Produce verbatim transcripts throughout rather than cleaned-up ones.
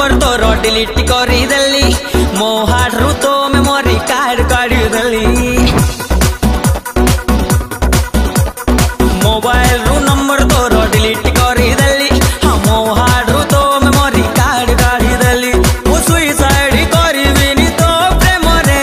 number तोर delete करी देली मो हाडरू तो मेमोरी कार्ड काढ़ी देली मोबाइल रू नंबर तोर डिलीट करी देली हाँ मो हाडरू तो मेमोरी कार्ड काढ़ी देली मु सुइसाइड करिबिनी तो प्रेम रे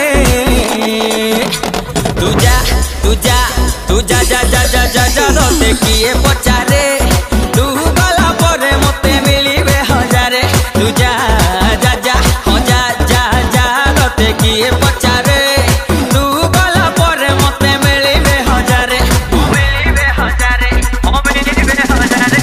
तू जा तू जा तू जा जा जा जा जा जा तोते किए पचारे तू गला परे मते मिलिबे हजारे तू जा जा जा हो जा जा जा तोते किए पचारे तू गला परे मते मिलिबे हजारे मिलिबे हजारे हो मिलिबे हजारे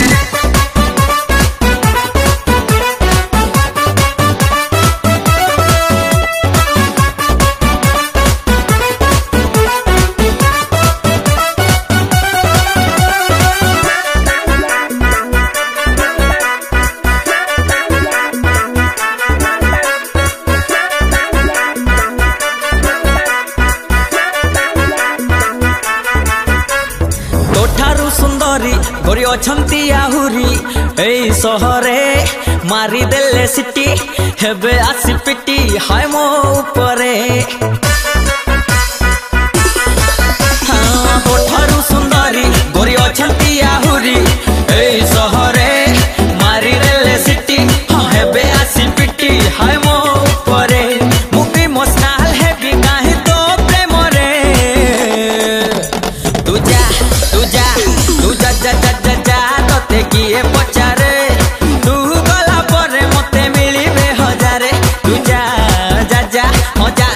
सुंदरी गोरी अछंती आहुरी ए सहरे मारी देले सिटी हेबे आसी पिटी हाय मो ऊपरे हाँ तोठारू सुंदरी गोरी अछंती आहुरी ए सहरे मारी देले सिटी हाँ हेबे आसी पिटी हाय मो ऊपरे मुकी मोसनाल हेबी काहे तो प्रेम रे तू जा तू जा तू जा जा जा जा जा तोते किए पचारे तू गला परे मते मिलिबे हजारे तू जा जा जा हो जा